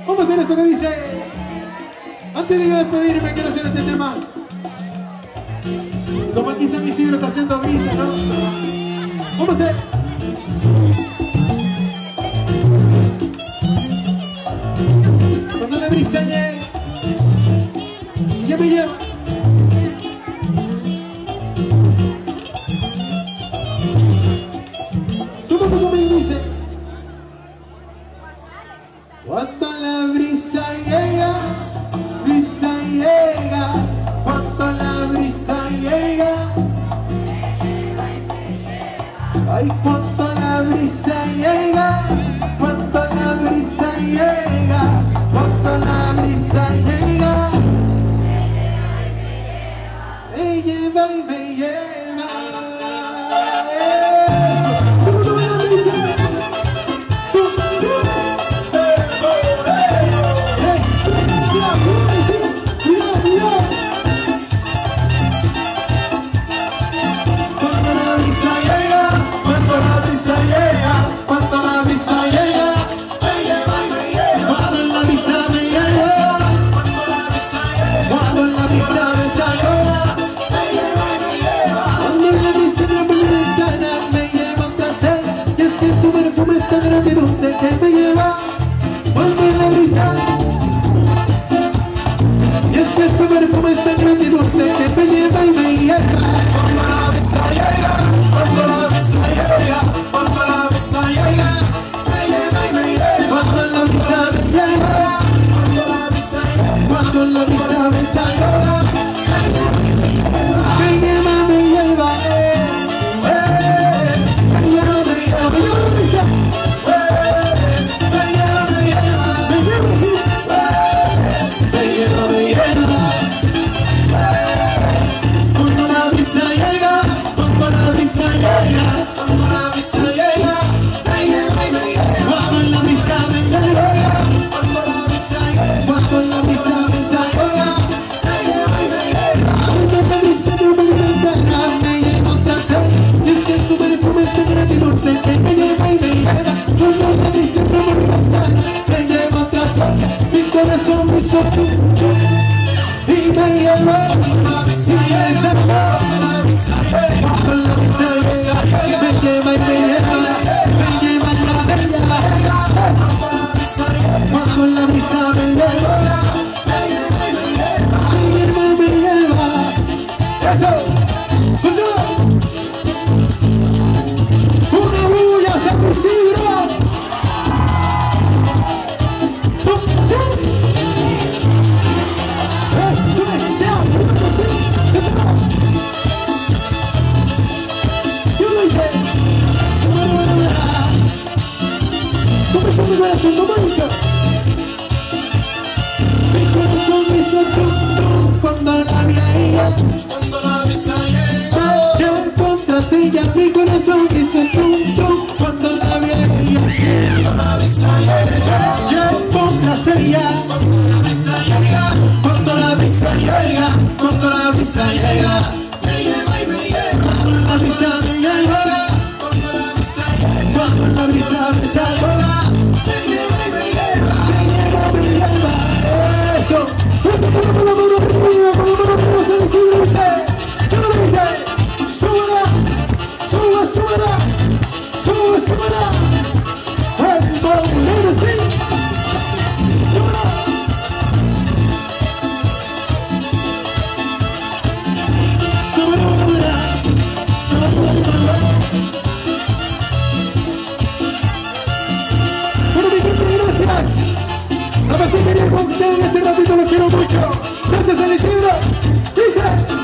Vamos a hacer esto que dice. Antes de yo despedirme, quiero hacer este tema. Como aquí San Isidro está haciendo brisa, ¿no? Vamos a hacer. Cuando la brisa llegue, ya me lleva. Tú conmigo dice. Cuando la brisa llega, cuando la brisa llega, ay, cuando la brisa llega, cuando la brisa llega, cuando la brisa llega, me lleva y me lleva. Que me lleva cuando la brisa, y es que este perfume es tan grande y dulce que me lleva y me lleva. Cuando la brisa llega, cuando la brisa llega, cuando la brisa llega, me lleva y me lleva. Cuando la brisa me llega, cuando la brisa llega, cuando la brisa me llega, me lleva, me lleva, me lleva, me lleva. Y me lleva, cuando la brisa me lleva, me lleva. Eso, una bulla, San Isidro. Mi corazón hizo tum, cuando la vi a ella, cuando la brisa llega, yo en contrasilla. Mi corazón hizo tum, cuando la vi a ella, cuando la brisa llega, yo en contrasilla. Cuando la brisa llega, cuando la brisa llega, cuando la brisa llega, me lleva y me lleva. Cuando la brisa me lleva, cuando la brisa llega, cuando la brisa me salva. Eso, fuerte por la mano arriba, con la mano arriba, San Isidro dice, ¿qué me dice? Súbela, súbela, súbela, el bolero sí, súbela. Bueno, mi gente, gracias. A ver si quería con ustedes este ratito, los quiero mucho. Gracias, San Isidro. Dice.